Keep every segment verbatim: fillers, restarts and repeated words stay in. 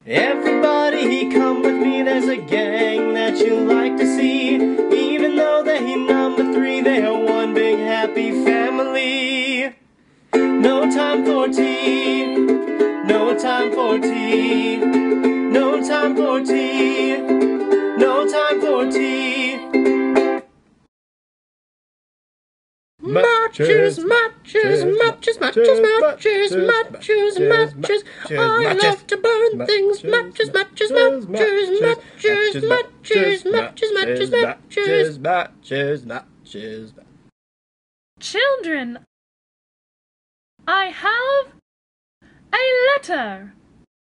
Everybody, he come with me, there's a gang that you like to see. Even though they number three, they are one big happy family. No time for tea, no time for tea, no time for tea, no time for tea. Matches, matches, matches, matches, matches, matches, matches. I love to burn things. Matches, matches, matches, matches, matches, matches, matches, matches, matches, matches. Children, I have a letter.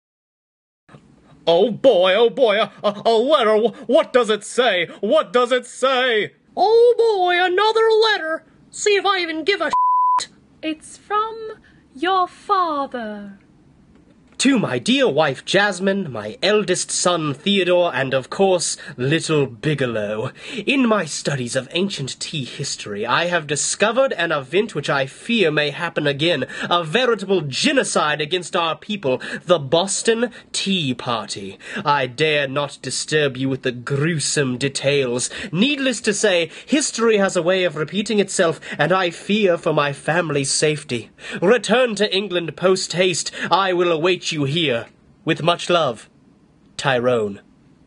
Oh boy, oh boy, a, a, a letter. What does it say? What does it say? Oh boy, another letter. See if I even give a shit. It's from your father. To my dear wife Jasmine, my eldest son Theodore, and of course, little Bigelow. In my studies of ancient tea history, I have discovered an event which I fear may happen again, a veritable genocide against our people, the Boston Tea Party. I dare not disturb you with the gruesome details. Needless to say, history has a way of repeating itself, and I fear for my family's safety. Return to England post-haste. I will await you here. With much love, Tyrone.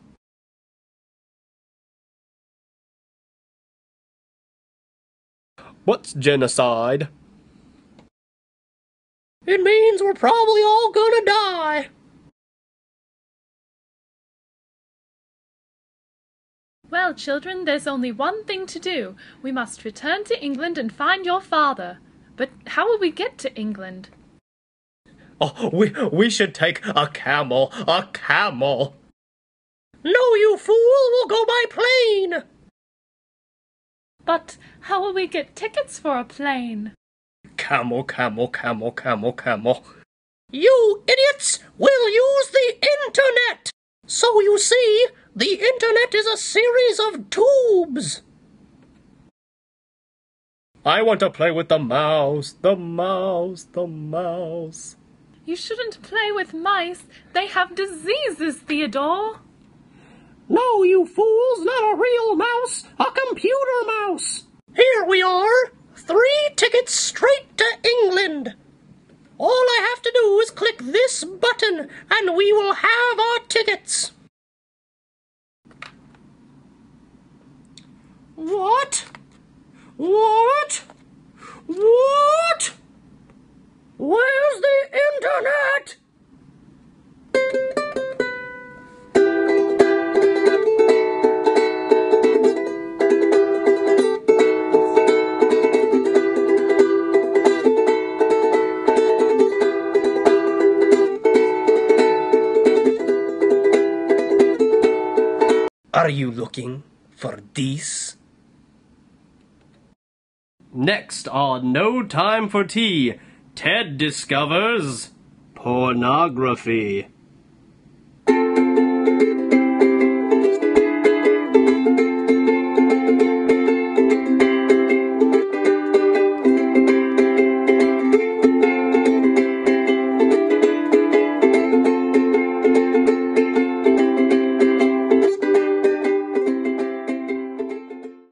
What's genocide? It means we're probably all gonna die. Well, children, there's only one thing to do. We must return to England and find your father. But how will we get to England? Oh, we, we should take a camel, a camel. No, you fool, we'll go by plane. But how will we get tickets for a plane? Camel, camel, camel, camel, camel. You idiots will use the internet. So you see, the internet is a series of tubes. I want to play with the mouse, the mouse, the mouse. You shouldn't play with mice. They have diseases, Theodore. No, you fools, not a real mouse, a computer mouse. Here we are, three tickets straight to England. All I have to do is click this button, and we will have our tickets. What? What? What? Where's the internet? Are you looking for this? Next on No Time for Tea, Ted discovers pornography.